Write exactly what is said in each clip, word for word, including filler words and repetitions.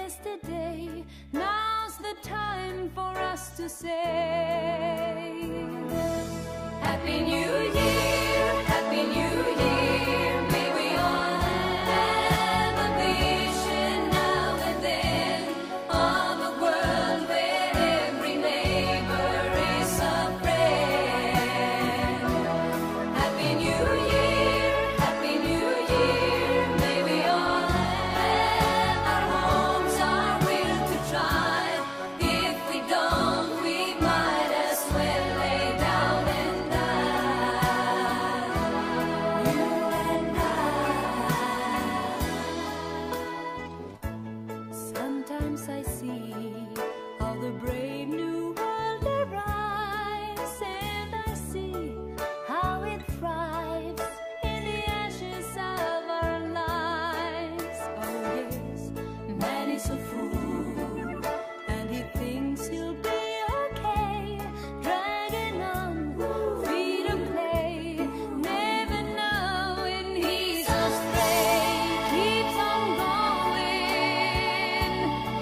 yesterday. Now's the time for us to say Happy New Year, Happy New Year. May we all have a vision now and then of a world where every neighbor is a friend. Happy New Year, Happy New Year. May we all have our homes, our will to try. If we don't, we might as well lay down and die. You and I. Sometimes I see how the brave new world arrives, and I see how it thrives in the ashes of our lives. Oh yes, man is a fool, and he thinks he'll be okay, dragging on, free to play, never knowing he's astray. Keeps on going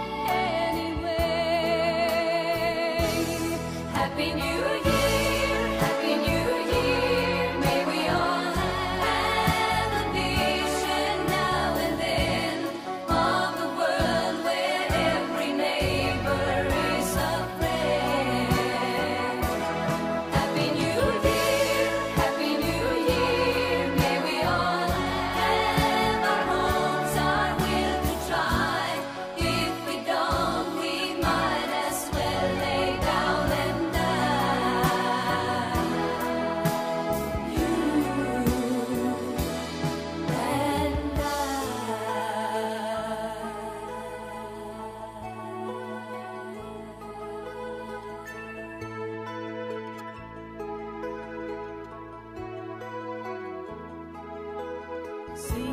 anyway. Happy New Year, Happy New Year. May we all have a vision now and then of a world where every neighbor is a friend. Happy New Year, Happy New Year. May we all have our homes, our will to try. If we don't, we might as well lay down and die. You and I. See